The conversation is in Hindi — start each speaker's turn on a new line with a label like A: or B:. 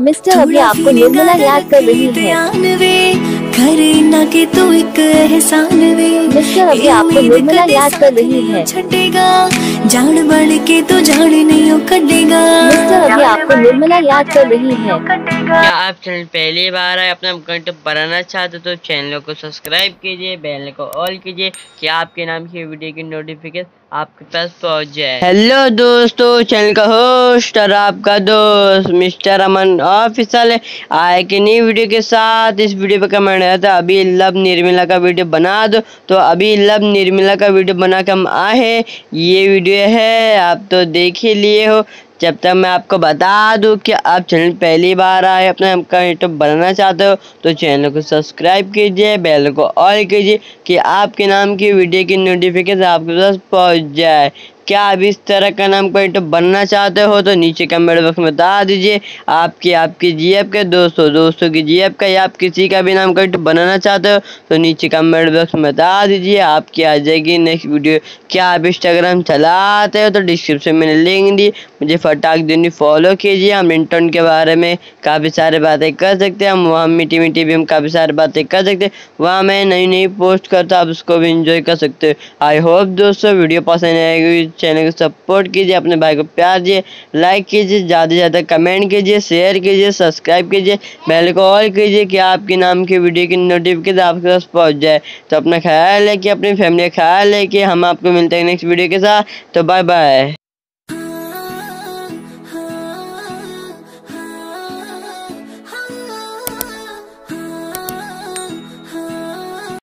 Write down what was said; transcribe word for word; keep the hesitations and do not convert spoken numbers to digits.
A: मिस्टर अभी आपको निर्मला याद कर रही है।
B: करे ना कि तू एक एहसान वे।
A: मिस्टर अभी आपको निर्मला याद कर रही है।
B: छटेगा जान बढ़ के तो जान नहीं हो कटेगा।
A: मिस्टर अभी आपको निर्मला याद कर रही है।
C: क्या आप चैनल पहली बार आए अपना अकाउंट बनाना चाहते तो चैनल को सब्सक्राइब कीजिए, बेल को ऑल कीजिए कि आपके नाम की वीडियो की नोटिफिकेशन आपके पास पहुंच जाए। हेलो दोस्तों, चैनल का होस्ट और आपका दोस्त मिस्टर अमन ऑफिशियल आए कि नई वीडियो के साथ। इस वीडियो पे कमेंट आया था अभी लव निर्मला का वीडियो बना दो, तो अभी लव निर्मला का वीडियो बना के हम आए। ये वीडियो है आप तो देख ही लिए हो। जब तक मैं आपको बता दूं कि आप चैनल पहली बार आए अपना आपका यूट्यूब बनाना चाहते हो तो चैनल को सब्सक्राइब कीजिए, बेल को ऑल कीजिए कि आपके नाम की वीडियो की नोटिफिकेशन आपके पास पहुंच जाए। क्या आप इस तरह का नाम का यूट्यूब बनना चाहते हो तो नीचे कमेंट बॉक्स में बता दीजिए। आपकी आपकी जीएफ के दोस्तों दोस्तों की जीएफ का या आप किसी का भी नाम का यूट्यूब बनाना चाहते हो तो नीचे कमेंट बॉक्स में बता दीजिए, आपकी आ जाएगी नेक्स्ट वीडियो। क्या आप इंस्टाग्राम चलाते हो तो डिस्क्रिप्शन में लिंक दी, मुझे फटाक देनी फॉलो कीजिए। हम इंटर्न के बारे में काफ़ी सारी बातें कर सकते हैं, हम वहाँ मीठी मीठी भी हम काफ़ी सारी बातें कर सकते हैं, वहाँ मैं नई नई पोस्ट करता आप उसको भी इंजॉय कर सकते हो। आई होप दोस्तों वीडियो पसंद आएगी, चैनल को सपोर्ट कीजिए, अपने भाई को प्यार दीजिए, लाइक कीजिए, ज़्यादा से ज़्यादा कमेंट कीजिए, शेयर कीजिए, सब्सक्राइब कीजिए, बेल को ऑल कीजिए कि आपके नाम की वीडियो की नोटिफिकेशन आपके पास पहुँच जाए। तो अपना ख्याल है कि अपनी फैमिली का ख्याल है कि हम आपको मिलते हैं नेक्स्ट वीडियो के साथ। तो बाय बाय।